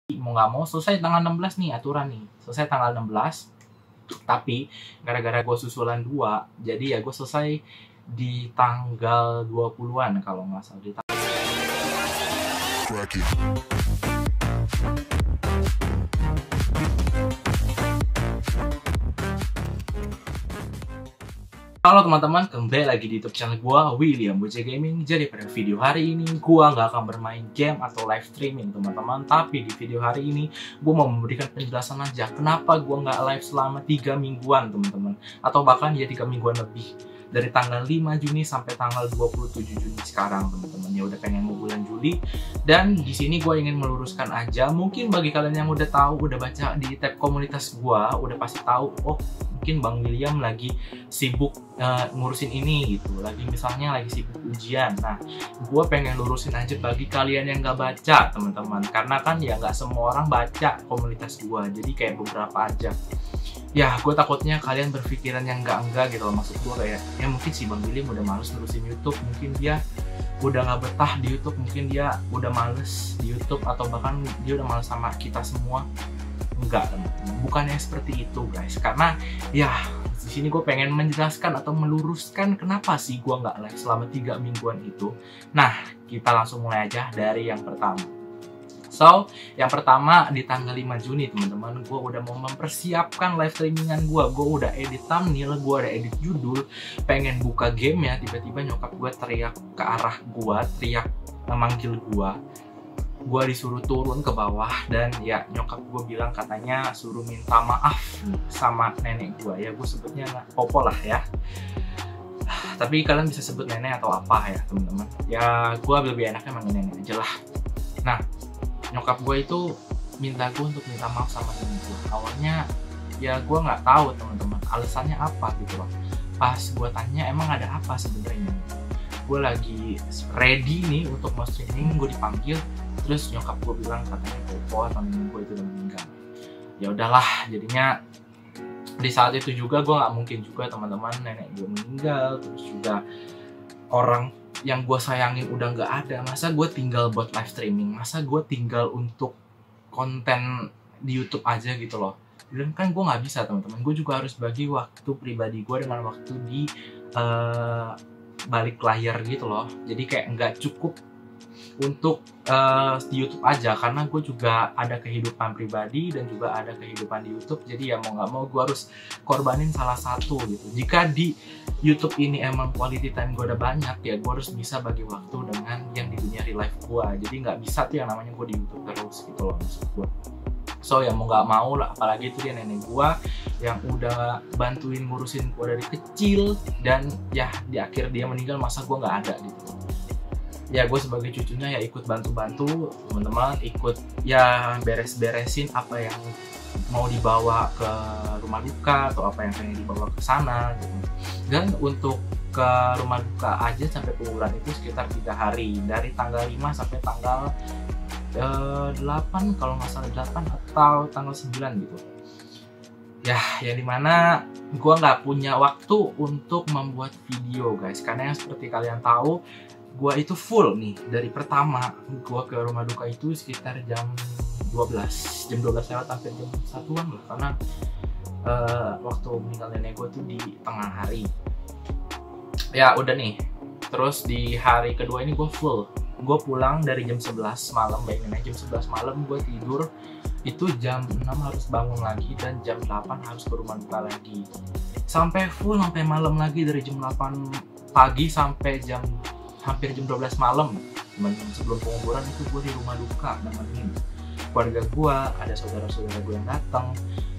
mau nggak mau selesai tanggal 16 nih aturan nih, selesai tanggal 16. Tapi gara-gara gue susulan 2, jadi ya gue selesai di tanggal 20-an kalau nggak salah. Halo teman-teman, kembali lagi di YouTube channel gua, William Bocah Gaming. Jadi pada video hari ini gua nggak akan bermain game atau live streaming teman-teman. Tapi di video hari ini gua mau memberikan penjelasan aja kenapa gua nggak live selama 3 mingguan teman-teman. Atau bahkan ya 3 mingguan lebih. Dari tanggal 5 Juni sampai tanggal 27 Juni sekarang teman-teman. Ya udah pengen mau bulan Juli. Dan di sini gua ingin meluruskan aja. Mungkin bagi kalian yang udah tahu, udah baca di tab komunitas gua, udah pasti tahu, oh mungkin Bang William lagi sibuk ngurusin ini gitu, lagi misalnya lagi sibuk ujian. Nah, gue pengen lurusin aja bagi kalian yang nggak baca teman-teman, karena kan ya nggak semua orang baca komunitas gue, jadi kayak beberapa aja. Ya, gue takutnya kalian berpikiran yang enggak gitu loh. Maksud gue kayak, ya mungkin si Bang William udah males nurusin YouTube, mungkin dia udah nggak betah di YouTube, mungkin dia udah males di YouTube, atau bahkan dia udah males sama kita semua. Enggak, bukannya seperti itu guys, karena ya di sini gue pengen menjelaskan atau meluruskan kenapa sih gue nggak live selama 3 mingguan itu. Nah, kita langsung mulai aja dari yang pertama. So, yang pertama di tanggal 5 Juni teman-teman, gue udah mau mempersiapkan live streamingan gue udah edit thumbnail, gue udah edit judul, pengen buka game ya, tiba-tiba nyokap gue teriak ke arah gue, teriak memanggil gue disuruh turun ke bawah, dan ya nyokap gue bilang katanya suruh minta maaf sama nenek gue. Ya gue sebutnya Popo lah ya, tapi kalian bisa sebut nenek atau apa ya teman-teman. Ya gue lebih enaknya manggil nenek aja lah. Nah, nyokap gue itu minta gue untuk minta maaf sama nenek gue. Awalnya ya gue nggak tahu teman-teman alasannya apa gitu loh. Pas gue tanya emang ada apa sebenarnya, gue lagi ready nih untuk mau streaming, gue dipanggil. Terus nyokap gue bilang katanya Popo atau nenek gue itu udah meninggal. Ya udahlah, jadinya di saat itu juga gue nggak mungkin juga teman-teman nenek gue meninggal, terus juga orang yang gue sayangin udah nggak ada. Masa gue tinggal buat live streaming, masa gue tinggal untuk konten di YouTube aja gitu loh. Dan kan gue nggak bisa teman-teman, gue juga harus bagi waktu pribadi gue dengan waktu di balik layar gitu loh. Jadi kayak nggak cukup untuk di YouTube aja, karena gue juga ada kehidupan pribadi dan juga ada kehidupan di YouTube. Jadi ya mau nggak mau gue harus korbanin salah satu gitu. Jika di YouTube ini emang quality time gue udah banyak, ya gue harus bisa bagi waktu dengan yang di dunia real life gue. Jadi nggak bisa tuh yang namanya gue di YouTube terus gitu loh maksud gue. So ya mau nggak mau lah, apalagi itu dia nenek gue yang udah bantuin ngurusin gue dari kecil, dan ya di akhir dia meninggal masa gue nggak ada gitu. Ya gue sebagai cucunya ya ikut bantu-bantu teman-teman, ikut ya beres-beresin apa yang mau dibawa ke rumah duka atau apa yang pengen dibawa ke sana gitu. Dan untuk ke rumah duka aja sampai kuburan itu sekitar 3 hari, dari tanggal 5 sampai tanggal 8 kalau nggak salah 8 atau tanggal 9 gitu. Ya, yang dimana gue nggak punya waktu untuk membuat video guys, karena yang seperti kalian tahu gue itu full nih dari pertama gue ke rumah duka itu sekitar jam 12 lewat sampai jam 1-an lah, karena waktu meninggal nenek gue tuh di tengah hari. Ya udah nih, terus di hari kedua ini gue full, gue pulang dari jam 11 malam, bayangin aja jam 11 malam gue tidur, itu jam 6 harus bangun lagi, dan jam 8 harus ke rumah duka lagi, sampai full sampai malam lagi, dari jam 8 pagi sampai hampir jam 12 malam. Sebelum penguburan itu gue di rumah duka nemenin keluarga gue, ada saudara-saudara gue yang datang.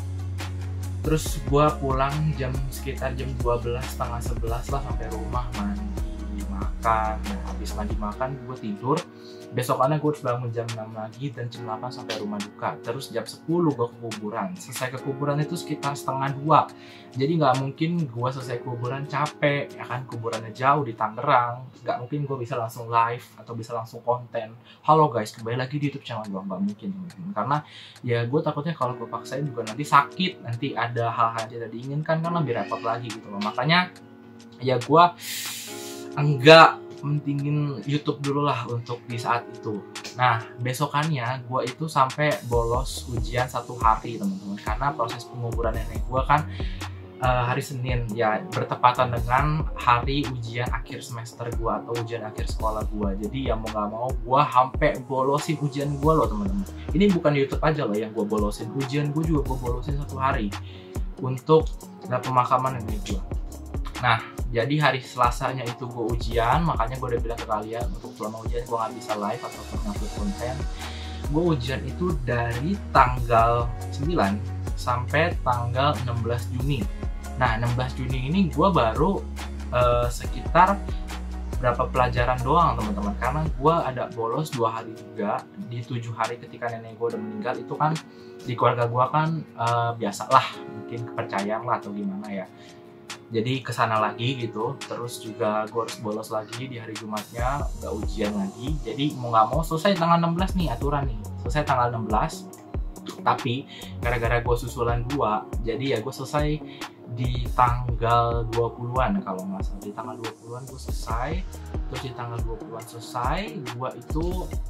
Terus gue pulang sekitar jam 12, setengah 11 lah, sampai rumah mandi makan. Nah, habis mandi makan gue tidur. Besokannya gue harus bangun jam 6 lagi, dan jam 8 sampai rumah duka. Terus jam 10 gue ke kuburan. Selesai ke kuburan itu sekitar setengah 2. Jadi nggak mungkin gue selesai kuburan capek, ya kan, kuburannya jauh di Tangerang. Nggak mungkin gue bisa langsung live atau bisa langsung konten. Halo guys, kembali lagi di YouTube channel gue. Nggak mungkin. Karena ya gue takutnya kalau gue paksain juga nanti sakit, nanti ada hal-hal yang tidak diinginkan, kan lebih repot lagi gitu loh. Makanya ya gue enggak mentingin YouTube dulu lah untuk di saat itu. Nah, besokannya gue itu sampai bolos ujian 1 hari teman-teman, karena proses penguburan nenek gue kan hari Senin, ya bertepatan dengan hari ujian akhir semester gue atau ujian akhir sekolah gue. Jadi ya mau gak mau gue sampai bolosin ujian gue loh teman-teman. Ini bukan YouTube aja loh yang gue bolosin, ujian gue juga gue bolosin 1 hari untuk pemakaman nenek gue. Nah, jadi hari Selasanya itu gue ujian, makanya gue udah bilang ke kalian untuk selama ujian gue nggak bisa live atau upload konten. Gue ujian itu dari tanggal 9 sampai tanggal 16 Juni. Nah, 16 Juni ini gue baru sekitar berapa pelajaran doang teman-teman, karena gue ada bolos 2 hari juga. Di 7 hari ketika nenek gue udah meninggal itu kan di keluarga gue kan biasalah mungkin kepercayaan lah atau gimana ya, jadi kesana lagi gitu. Terus juga gue harus bolos lagi di hari Jumatnya, nggak ujian lagi. Jadi mau nggak mau selesai tanggal 16 nih aturan nih, selesai tanggal 16. Tapi gara-gara gue susulan 2, jadi ya gue selesai di tanggal 20-an kalau nggak salah. Di tanggal 20-an gue selesai. Terus di tanggal 20-an selesai, gue itu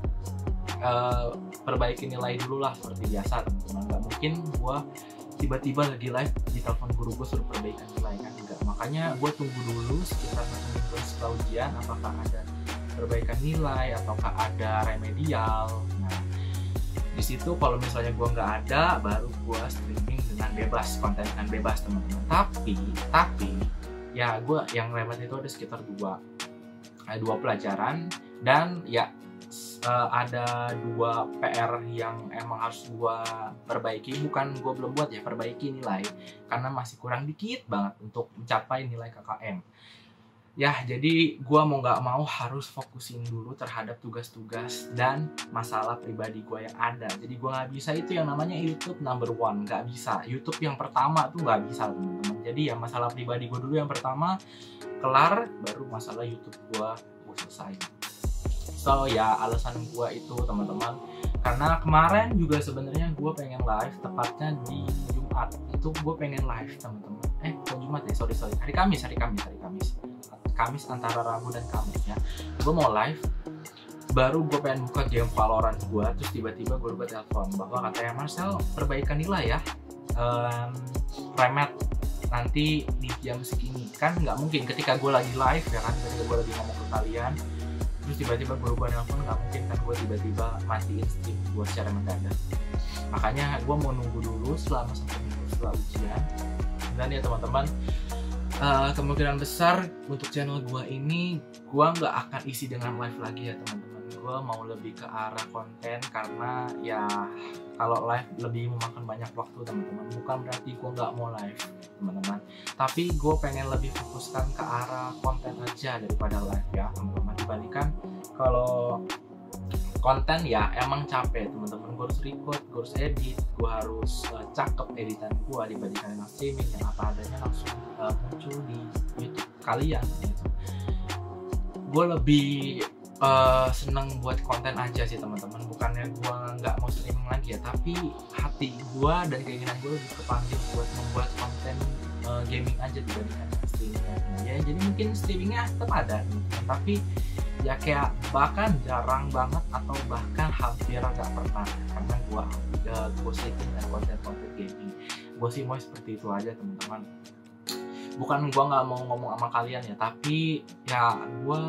perbaiki nilai dulu lah seperti biasa teman-teman. Nggak mungkin gue tiba-tiba lagi live di telepon guru gue suruh perbaikan nilai kan, enggak. Makanya gue tunggu dulu sekitar 1 minggu setelah ujian apakah ada perbaikan nilai ataukah ada remedial. Nah, di situ kalau misalnya gue nggak ada, baru gue streaming dengan bebas, konten dengan bebas teman-teman. Tapi ya gue yang lewat itu ada sekitar 2 pelajaran, dan ya ada 2 PR yang emang harus gue perbaiki. Bukan gue belum buat ya, perbaiki nilai karena masih kurang dikit banget untuk mencapai nilai KKM ya. Jadi gue mau nggak mau harus fokusin dulu terhadap tugas-tugas dan masalah pribadi gue yang ada. Jadi gue nggak bisa itu yang namanya YouTube number 1, nggak bisa. YouTube yang pertama tuh nggak bisa teman-teman. Jadi ya masalah pribadi gue dulu yang pertama kelar, baru masalah YouTube gue selesai. So ya alasan gue itu teman-teman, karena kemarin juga sebenarnya gue pengen live, tepatnya di Jumat itu gue pengen live teman-teman. Bukan Jumat ya, sorry hari Kamis antara Rabu dan Kamis ya. Gue mau live, baru gue pengen buka game Valorant gue, terus tiba-tiba gue telepon bahwa katanya Marcel perbaikan nilai ya, remet nanti di jam segini. Kan nggak mungkin ketika gue lagi live ya kan, ketika gue lagi ngomong ke kalian terus tiba-tiba gue nelfon, nggak mungkin kan gue tiba-tiba matiin stream gue secara mendadak. Makanya gue mau nunggu dulu selama 1 minggu setelah ujian. Dan ya teman-teman, kemungkinan besar untuk channel gue ini gue nggak akan isi dengan live lagi ya teman-teman. Gue mau lebih ke arah konten, karena ya kalau live lebih memakan banyak waktu teman-teman. Bukan berarti gue nggak mau live teman-teman, tapi gue pengen lebih fokuskan ke arah konten aja daripada live ya teman-teman. Dibandingkan kalau konten ya emang capek teman-teman, gue harus record, gue harus edit, gue harus cakep editan gue, dibandingkan dengan streaming yang apa adanya langsung muncul di YouTube kalian gitu. Gue lebih seneng buat konten aja sih teman-teman, bukannya gue nggak mau streaming lagi ya, tapi hati gue dan keinginan gue lebih kepanggil buat membuat konten gaming aja dibandingkan streaming ya. Jadi mungkin streamingnya tetap ada teman-teman, tapi ya kayak bahkan jarang banget atau bahkan hampir nggak pernah, karena gue sleeping dengan konten-konten gaming. Gue sih mau seperti itu aja teman-teman. Bukan gue nggak mau ngomong sama kalian ya, tapi ya gue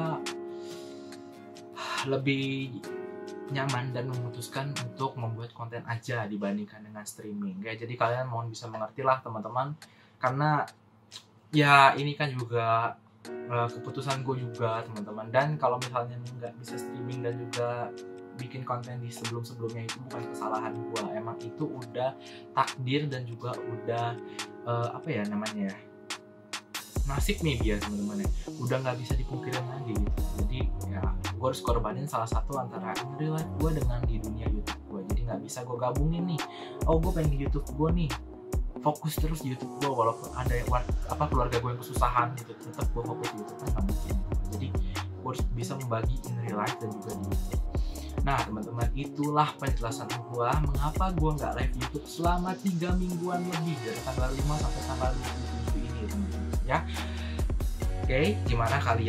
lebih nyaman dan memutuskan untuk membuat konten aja dibandingkan dengan streaming ya. Jadi kalian mohon bisa mengerti lah teman-teman, karena ya ini kan juga keputusan gue juga teman-teman. Dan kalau misalnya nggak bisa streaming dan juga bikin konten di sebelumnya itu bukan kesalahan gue, emang itu udah takdir dan juga udah apa ya namanya ya, nasib maybe ya teman-teman ya, udah nggak bisa dipungkirin lagi gitu. Jadi ya gue harus korbanin salah satu antara in real life gue dengan di dunia YouTube gue. Jadi nggak bisa gue gabungin nih, oh gue pengen di YouTube gue nih, fokus terus di YouTube gue walaupun ada keluarga gue yang kesusahan gitu, tetap gue fokus di YouTube kan nggak mungkin. Jadi gue harus bisa membagi in real life dan juga di YouTube. Nah teman-teman, itulah penjelasan gue mengapa gue nggak live YouTube selama 3 mingguan lebih, dari tanggal 5 sampai tanggal 27 ini teman-teman ya. Oke, gimana kalian?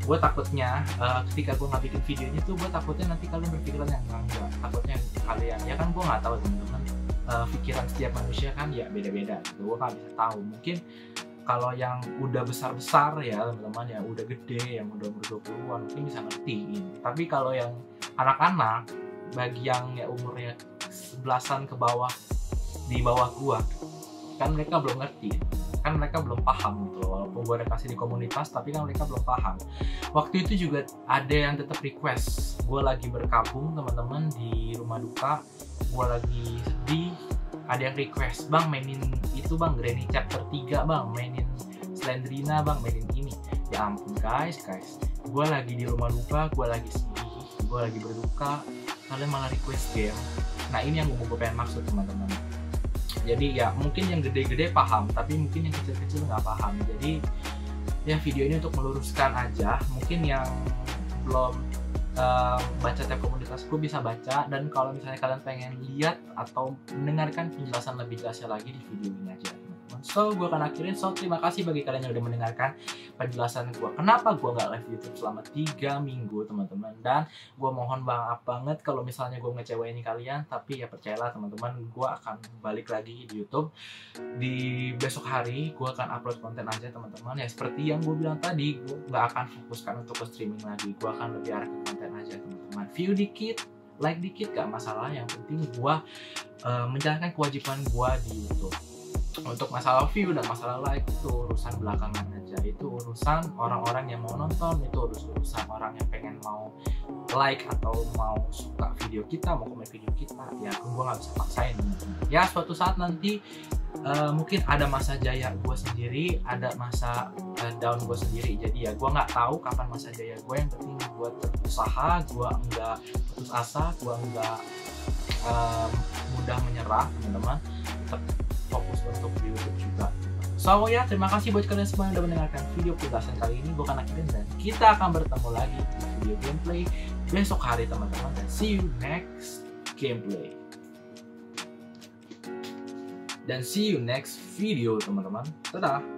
gue takutnya ketika gue nggak bikin videonya tuh gue takutnya nanti kalian berpikiran yang enggak, takutnya kalian ya kan gue nggak tahu teman-teman, pikiran setiap manusia kan ya beda-beda gitu. Gue nggak bisa tahu, mungkin kalau yang udah besar-besar ya teman-teman, yang udah gede, yang udah umur 20-an mungkin bisa ngertiin. Tapi kalau yang anak-anak, bagi yang ya umurnya 11-an ke bawah, di bawah gua, kan mereka belum ngerti, kan mereka belum paham gitu. Walaupun gua udah kasih di komunitas, tapi kan mereka belum paham. Waktu itu juga ada yang tetap request, gua lagi berkabung teman-teman di rumah duka, gua lagi sedih, ada yang request, bang mainin itu bang, Granny chapter 3 bang, mainin Slendrina bang, mainin ini. Ya ampun guys, gue lagi di rumah duka, gue lagi sedih, gue lagi berduka, kalian malah request game. Nah ini yang gue pengen maksud teman-teman. Jadi ya mungkin yang gede-gede paham, tapi mungkin yang kecil-kecil nggak paham. Jadi ya video ini untuk meluruskan aja. Mungkin yang belum baca tab komunitasku bisa baca, dan kalau misalnya kalian pengen lihat atau mendengarkan penjelasan lebih jelasnya lagi di video ini aja teman-teman. So gue akan akhirin. So terima kasih bagi kalian yang udah mendengarkan penjelasan gue kenapa gue nggak live YouTube selama 3 minggu teman-teman. Dan gue mohon banget kalau misalnya gue ngecewain kalian, tapi ya percayalah teman-teman, gue akan balik lagi di YouTube di besok hari. Gue akan upload konten aja teman-teman. Ya seperti yang gue bilang tadi, gue nggak akan fokuskan untuk ke streaming lagi, gue akan lebih arah ke konten aja teman-teman. View dikit, like dikit gak masalah, yang penting gue menjalankan kewajiban gue di YouTube. Untuk masalah view dan masalah like itu urusan belakangan aja, itu urusan orang-orang yang mau nonton, itu urusan orang yang pengen mau like atau mau suka video kita, mau komen video kita. Ya gue nggak bisa paksain teman-teman. Ya suatu saat nanti mungkin ada masa jaya gue sendiri, ada masa down gue sendiri. Jadi ya gue nggak tahu kapan masa jaya gue, yang penting gue berusaha, gue nggak putus asa, gue nggak mudah menyerah teman-teman, tetap fokus untuk di YouTube juga. So ya terima kasih buat kalian semua yang udah mendengarkan video penjelasan kali ini. Gue akan akhirin, dan kita akan bertemu lagi di video gameplay besok hari teman-teman, dan see you next gameplay. Dan see you next video teman-teman. Dadah.